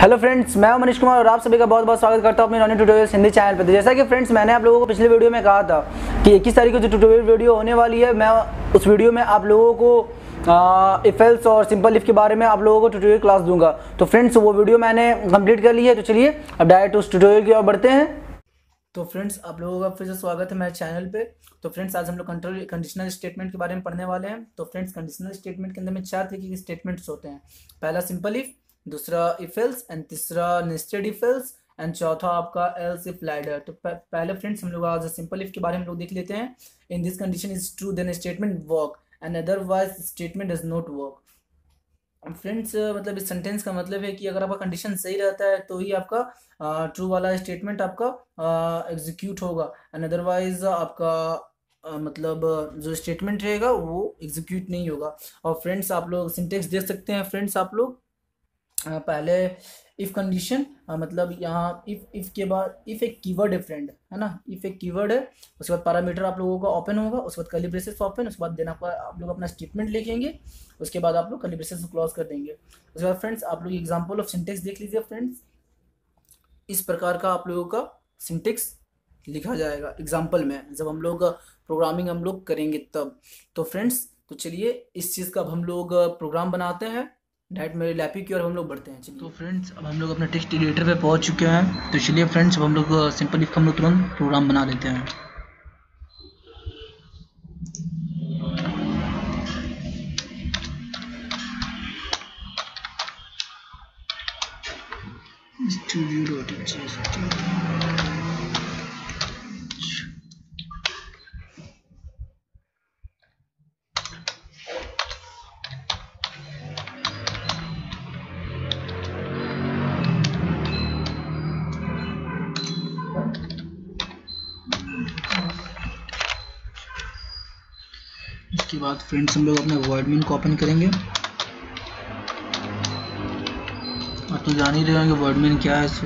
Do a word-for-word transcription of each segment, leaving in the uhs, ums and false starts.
Hello friends, मैं हूं मनीष कुमार और आप सभी का बहुत बहुत स्वागत करता हूं अपने नॉनी ट्यूटोरियल्स हिंदी चैनल पर। तो जैसा कि फ्रेंड्स मैंने आप लोगों को पिछले वीडियो में कहा था कि इक्कीस तारीख को जो ट्यूटोरियल वीडियो होने वाली है, मैं उस वीडियो में आप लोगों को इफ एल्स और सिंपल इफ के बारे में आप लोगों को ट्यूटोरियल क्लास दूंगा। तो फ्रेंड्स वो वीडियो मैंने कंप्लीट कर ली है। तो चलिए अब डायरेक्ट उस ट्यूटोरियल की ओर बढ़ते हैं। तो फ्रेंड्स आप लोगों का फिर से स्वागत है मेरे चैनल पे। तो फ्रेंड्स आज हम लोग कंट्रोल कंडीशनल स्टेटमेंट के बारे में पढ़ने वाले हैं। तो फ्रेंड्स कंडीशनल स्टेटमेंट के अंदर में चार तरीके के स्टेटमेंट्स होते हैं। पहला सिंपल इफ, दूसरा इफ एल्स एंड तीसरा नेस्टेड इफ एल्स एंड चौथा आपका एल्स इफ लाइडर। तो पहले फ्रेंड्स हम लोग आज सिंपल इफ के बारे में लोग देख लेते हैं। In this condition is true then statement work and otherwise statement does not work. Friends मतलब इस सेंटेंस का मतलब है कि अगर आपका कंडीशन सही रहता है तो ही आपका ट्रू uh, वाला स्टेटमेंट आपका एग्जीक्यूट uh, होगा एंड अदरवाइज आपका uh, मतलब जो स्टेटमेंट रहेगा वो एग्जीक्यूट नहीं होगा। और फ्रेंड्स आप लोग सिंटेक्स देख सकते हैं। फ्रेंड्स आप लोग uh, पहले इफ कंडीशन uh, मतलब यहाँ इफ इफ के बाद इफ एक कीवर्ड है फ्रेंड, है ना। इफ एक कीवर्ड है, उसके बाद पैरामीटर आप लोगों का ओपन होगा, उसके बाद कर्ली ब्रेसेस ओपन, उसके बाद देना आप लोग अपना स्टेटमेंट लिखेंगे, उसके बाद आप लोग कर्ली ब्रेसेस को क्लोज कर देंगे। उसके बाद फ्रेंड्स आप लोग एग्जांपल ऑफ सिंटेक्स देख लीजिए। फ्रेंड्स इस प्रकार का आप लोगों का सिंटेक्स लिखा जाएगा एग्जाम्पल में, जब हम लोग प्रोग्रामिंग हम लोग करेंगे तब। तो फ्रेंड्स तो चलिए इस चीज़ का अब हम लोग प्रोग्राम बनाते हैं। डायरेक्ट मेरे लैपी की ओर हम लोग बढ़ते हैं। तो फ्रेंड्स अब हम लोग अपने टेक्स्ट एडिटर पे पहुंच चुके हैं। तो चलिए फ्रेंड्स अब हम लोग सिंपल इफ हम लोग तुरंत प्रोग्राम बना लेते हैं। इसके बाद फ्रेंड्स हम लोग अपने वर्ड मीन को ओपन करेंगे। आप तो जान ही रहे होंगे वर्ड मीन क्या है। सो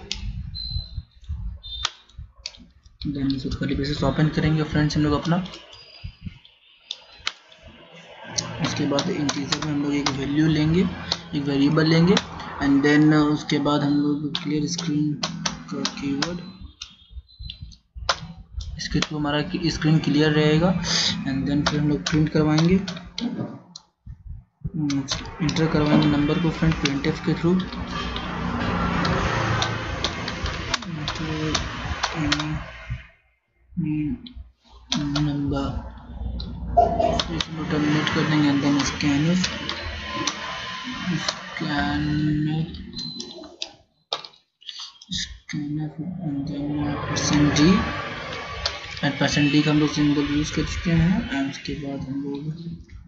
देन इसको कर्ली ब्रेसेस ओपन करेंगे फ्रेंड्स हम लोग अपना। उसके बाद इंटीजर में हम लोग एक वैल्यू लेंगे, एक वेरिएबल लेंगे एंड देन उसके बाद हम लोग क्लियर स्क्रीन का कीवर्ड, इसके थ्रू हमारा स्क्रीन क्लियर रहेगा एंड देन फिर हम लोग प्रिंट करवाएंगे, इंटर करवाएंगे नंबर को फ्रेंड प्रिंटफ के थ्रू। नंबर टर्मिनेट कर देंगे and then scan scan scan and then percent D and percent D का हम लोग सिंबल यूज कर चुके हैं। एंड उसके बाद हम लोग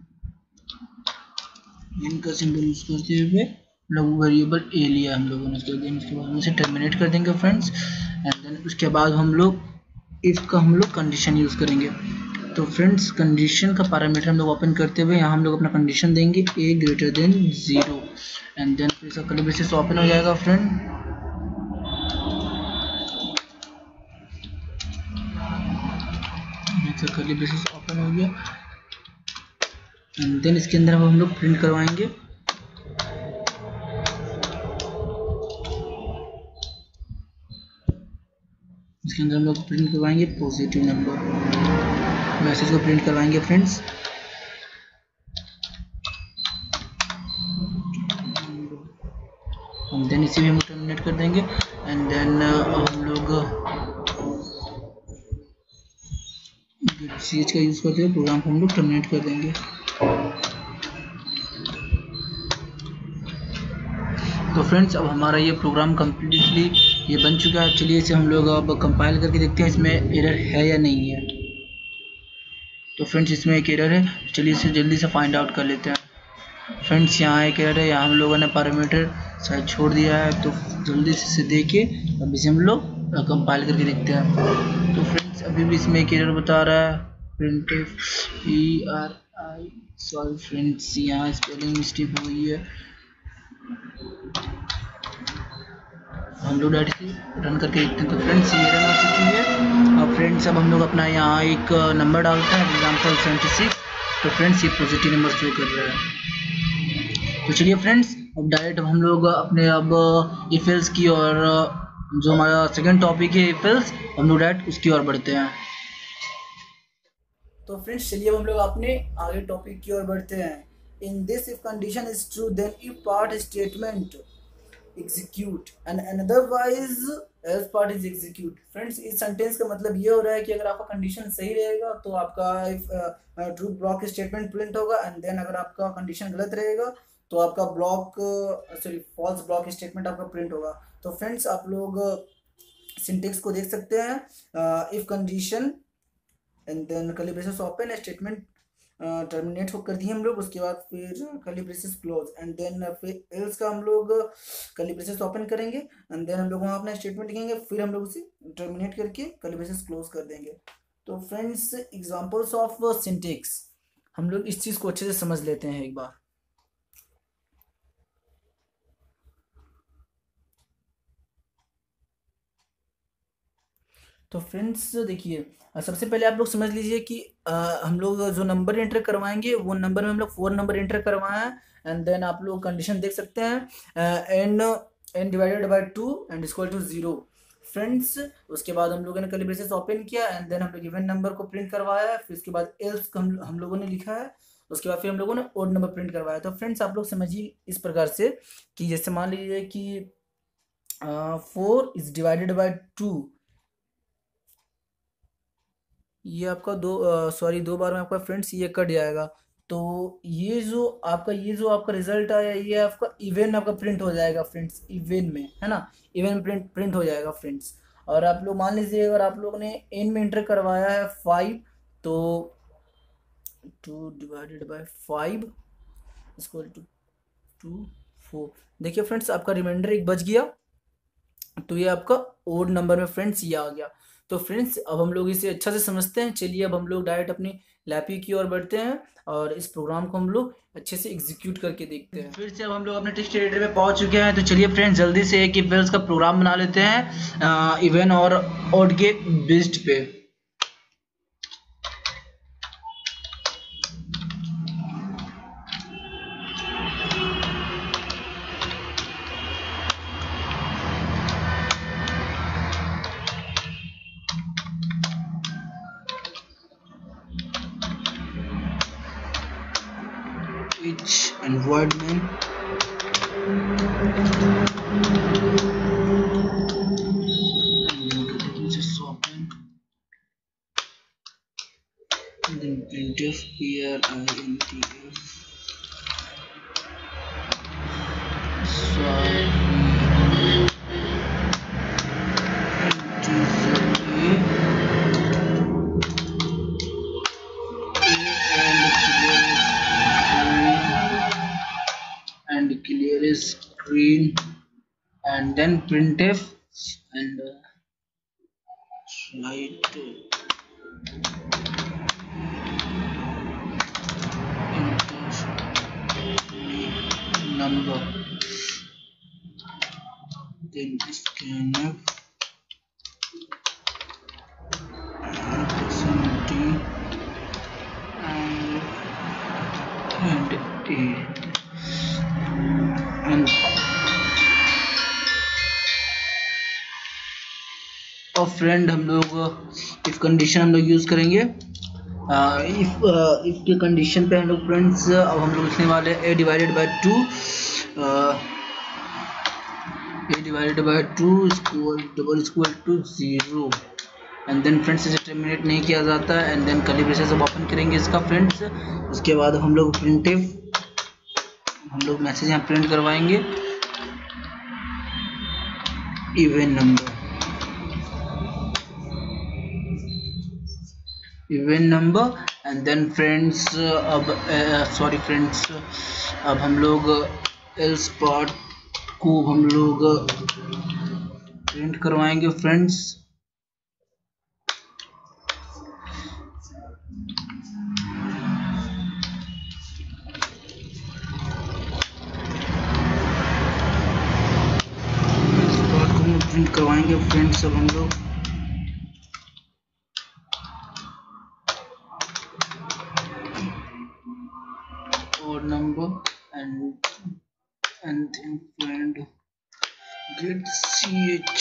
इनका सिंबल यूज करते हुए लोग वेरिएबल ए लिया हम लोगों ने। तो देन उसके बाद हम इसे टर्मिनेट कर देंगे फ्रेंड्स एंड देन उसके बाद हम लोग इफ का हम लोग कंडीशन यूज करेंगे। तो फ्रेंड्स कंडीशन का पैरामीटर हम लोग ओपन करते हुए यहाँ हम लोग अपना कंडीशन देंगे A greater than zero and then फिर इसका कर्ली ब्रेसेस ओपन हो जाएगा फ्रेंड। कर्ली ब्रेसेस ओपन हो गया एंड देन इसके अंदर हम लोग प्रिंट करवाएंगे। इसके अंदर हम लोग प्रिंट करवाएंगे पॉजिटिव नंबर, मैसेज को प्रिंट करवाएंगे फ्रेंड्स। एंड देन इसे भी हम टर्मिनेट कर देंगे एंड देन हम लोग चीज का यूज करते हुए प्रोग्राम को हम लोग टर्मिनेट कर देंगे। तो फ्रेंड्स अब हमारा ये प्रोग्राम कम्प्लीटली ये बन चुका है। चलिए इसे हम लोग अब कंपाइल करके देखते हैं इसमें एरर है या नहीं है। तो फ्रेंड्स इसमें एक एरर है, चलिए इसे जल्दी से फाइंड आउट कर लेते हैं। फ्रेंड्स यहाँ एक एरर है, यहाँ हम लोगों ने पैरामीटर शायद छोड़ दिया है। तो जल्दी से इसे देखिए, अब इसे हम लोग कंपाइल करके देखते हैं। तो फ्रेंड्स अभी भी इसमें एक एरर बता रहा है printf E R I, sorry friends यहाँ स्पेलिंग मिस्टेक हुई है। हम लोग डायरेक्टली रन करके देखते हैं। तो फ्रेंड्स ये रन हो चुकी है। और फ्रेंड्स अब हम लोग अपना यहाँ एक नंबर डालते हैं एग्जाम्पल सेवेंटी सिक्स। तो फ्रेंड्स ये पॉजिटिव नंबर शो कर रहा है। तो चलिए फ्रेंड्स अब डायरेक्ट हम लोग अपने अब इफ एल्स की और जो हमारा सेकंड टॉपिक है इफ एल्स, हम लोग डायरेक्ट उसकी ओर बढ़ते हैं। तो फ्रेंड्स चलिए अब हम लोग अपने आगे टॉपिक की ओर बढ़ते हैं। In this if condition is true then if part statement execute and otherwise else part is execute. Friends इस सेंटेंस का मतलब ये हो रहा है कि अगर आपका कंडीशन सही रहेगा तो आपका if true block statement print होगा, एंड देन अगर आपका कंडीशन गलत रहेगा तो आपका block sorry false block statement आपका प्रिंट होगा। तो फ्रेंड्स आप लोग सिंटेक्स को देख सकते हैं, if condition and then curly braces open, statement terminate हो कर दिए हम लोग, उसके बाद फिर curly braces close, and then फिर एल्स का हम लोग कर्ली ब्रेसेस ओपन करेंगे, एंड देन हम लोग वहाँ अपना स्टेटमेंट लिखेंगे, फिर हम लोग उसे टर्मिनेट करके कर्ली ब्रेसेस क्लोज कर देंगे। तो फ्रेंड्स एग्जांपल्स ऑफ सिंटेक्स हम लोग इस चीज़ को अच्छे से समझ लेते हैं एक बार। तो फ्रेंड्स देखिए, सबसे पहले आप लोग समझ लीजिए कि आ, हम लोग जो नंबर एंटर करवाएंगे वो नंबर में हम लोग फोर नंबर एंटर करवाए हैं, एंड देन आप लोग कंडीशन देख सकते हैं N N divided by two and equal to zero. Friends उसके बाद हम लोगों ने कर्ली ब्रेसेस ओपन किया, एंड देन हम लोग इवन नंबर को प्रिंट करवाया, फिर उसके बाद एल्स हम, हम लोगों ने लिखा है, उसके बाद फिर हम लोगों ने ओड नंबर प्रिंट करवाया। तो फ्रेंड्स आप लोग समझिए इस प्रकार से कि जैसे मान लीजिए कि four is divided by two, ये आपका दो सॉरी दो बार में आपका फ्रेंड्स ये कट जाएगा, तो ये जो आपका ये जो आपका रिजल्ट आया ये आपका इवन आपका प्रिंट हो जाएगा फ्रेंड्स, इवन में है ना, इवन प्रिंट प्रिंट हो जाएगा फ्रेंड्स। और आप लोग मान लीजिए अगर आप लोग ने एन में एंटर करवाया है फाइव, तो two divided by five equal to two four. देखिए फ्रेंड्स आपका रिमाइंडर एक बच गया, तो ये आपका ओड नंबर में फ्रेंड्स ये आ गया। तो फ्रेंड्स अब हम लोग इसे अच्छा से समझते हैं। चलिए अब हम लोग डायरेक्ट अपनी लैपी की ओर बढ़ते हैं और इस प्रोग्राम को हम लोग अच्छे से एग्जीक्यूट करके देखते हैं। फिर से अब हम लोग अपने टेक्स्ट एडिटर में पहुंच चुके हैं, तो चलिए फ्रेंड्स जल्दी से एक इफ एल्स का प्रोग्राम बना लेते हैं इवन और ओड के बेस्ड पे। each environment just open and then printf here intf sorry clear screen and then printf and uh, write number, then scanf and d and and a and और friend हम लोग if condition हम लोग use करेंगे। If if के condition पे हम लोग फ्रेंड्स अब हम लोग लिखने वाले A divided by two, A divided by two equal double equal to zero, and then friends इसे टर्मिनेट नहीं किया जाता, एंड देन कर्ली ब्रेसेस अब ओपन करेंगे इसका फ्रेंड्स। उसके बाद हम लोग प्रिंटिव हम लोग मैसेज यहाँ प्रिंट करवाएंगे even number, even number, and then friends अब सॉरी फ्रेंड्स अब हम लोग एल्स पार्ट को हम लोग प्रिंट करवाएंगे फ्रेंड्स। प्रिंट करवाएंगे फ्रेंड्स अब हम लोग और number and and get C H.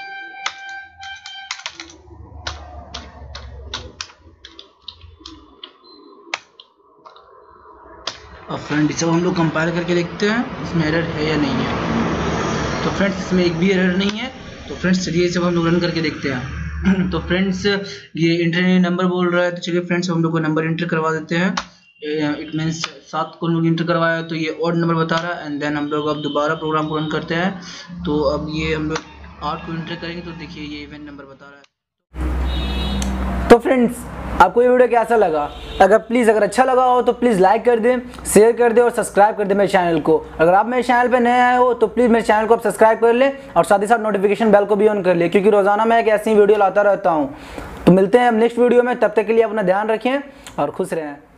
अब फ्रेंड इसे हम लोग कंपाइल करके देखते हैं इसमें एरर है या नहीं है। तो फ्रेंड्स इसमें एक भी एरर नहीं है। तो फ्रेंड्स चलिए इसे हम लोग रन करके देखते हैं। तो फ्रेंड्स ये इंटरनेट नंबर बोल रहा है, तो चलिए फ्रेंड्स हम लोग को नंबर इंटर करवा देते हैं। इट मीन्स सात को लोग इंटर करवाया तो ये ऑड नंबर बता रहा है। एंड देन हम लोग अब दोबारा प्रोग्राम को रन करते हैं। तो अब ये हम लोग आठ को इंटर करेंगे तो देखिए ये इवेंट नंबर बता रहा है। तो फ्रेंड्स आपको ये वीडियो कैसा लगा? अगर प्लीज़ अगर अच्छा लगा हो तो प्लीज़ लाइक कर दें, शेयर कर दें और सब्सक्राइब कर दें मेरे चैनल को। अगर आप मेरे चैनल पे नए आए हो तो प्लीज़ मेरे चैनल को आप सब्सक्राइब कर लें और साथ ही साथ नोटिफिकेशन बेल को भी ऑन कर लें, क्योंकि रोज़ाना मैं एक ऐसी वीडियो लाता रहता हूँ। तो मिलते हैं हम नेक्स्ट वीडियो में, तब तक के लिए अपना ध्यान रखें और खुश रहें।